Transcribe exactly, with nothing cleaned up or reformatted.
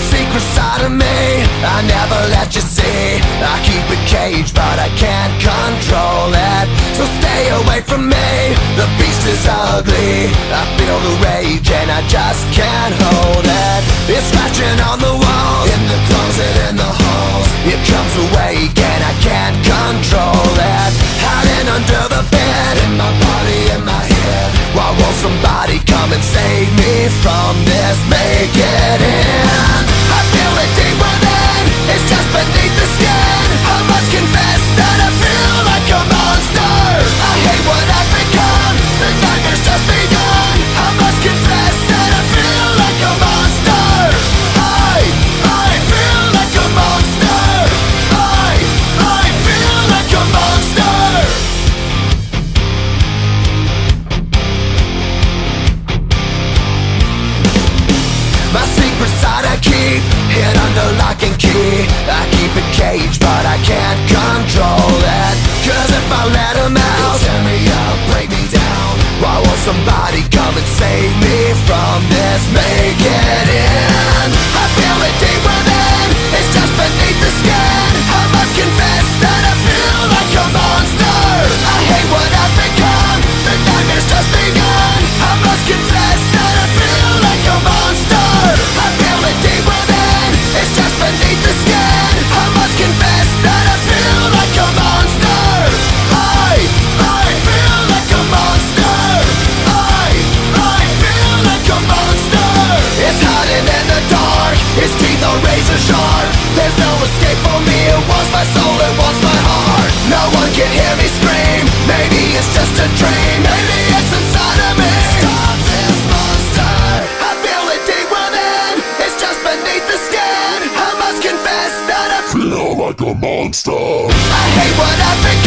secret side of me I never let you see. I keep it caged but I can't control it. So stay away from me, the beast is ugly. I feel the rage and I just can't hold it. It's scratching on the walls, in the closet, in the halls. It comes awake and I can't control it. Hiding under the bed, in my body, in my head. Why won't somebody come and save me from this? Make it end. I feel it deep within, it's just beneath the skin. I must confess that I feel like a monster. I hate what I've become, the nightmare's just begun. I must confess that I feel like a monster. I, I feel like a monster. I, I feel like a monster. My secret side I keep hid under lock and key. I keep it caged but I can't control it. Cause if I let him out, he'll tear me up, break me down. Why won't somebody come and save me from this? Make it end. I feel it deep within, it's just beneath the skin. I must confess that I feel like a monster. I hate what I've become, the nightmare's just begun. I must confess that I feel like a monster. I feel it deep within, it's just beneath the skin. I must confess that I feel like a monster. I, I feel like a monster. I, I feel like a monster. It's hiding in the dark, its teeth are razor sharp. There's no escape for me, it wants my soul, it wants my heart. No one can hear me scream, maybe it's just a dream. Maybe it's inside of me. Stop this monster. I feel it deep within, it's just beneath the skin. I must confess that I feel like a monster. I hate what I've become.